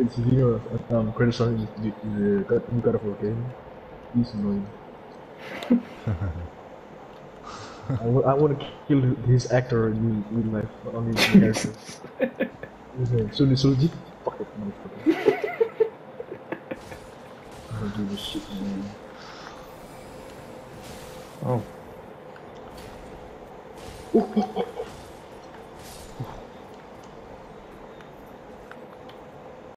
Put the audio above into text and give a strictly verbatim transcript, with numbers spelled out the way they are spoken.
It's video um criticizing the, the, the new God of War game. He's annoying. I, w I want to kill his actor in real life, not only the character. Sully Sulji? Fuck it, motherfucker. I don't give a shit, man. Oh. Oh, oh, oh.